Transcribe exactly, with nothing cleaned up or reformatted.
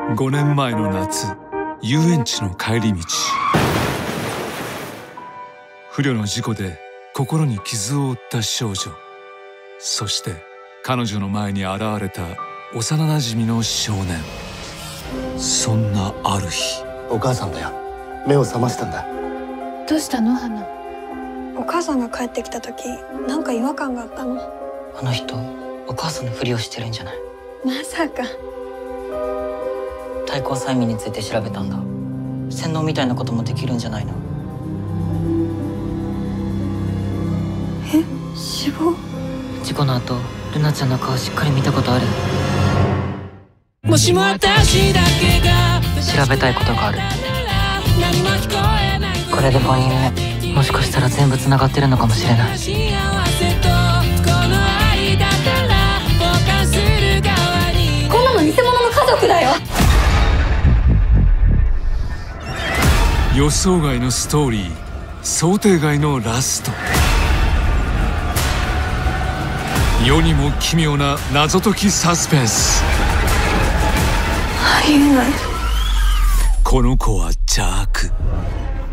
ごねんまえの夏、遊園地の帰り道、不慮の事故で心に傷を負った少女、そして彼女の前に現れた幼なじみの少年。そんなある日、 お母さんだよ。目を覚ましたんだ。 どうしたの花？ お母さんが帰ってきた時、なんか違和感があったの。 あの人、お母さんのふりをしてるんじゃない？ まさか。 対抗催眠について調べたんだ。洗脳みたいなこともできるんじゃないの？ え、死亡？ 事故の後、ルナちゃんの顔しっかり見たことある？ もしも私だけが調べたいことがある。これでごにんめ、もしかしたら全部つながってるのかもしれない。 こんなの偽物の家族だよ。 予想外のストーリー、想定外のラスト、世にも奇妙な謎解きサスペンス。 ありえない。 この子は邪悪。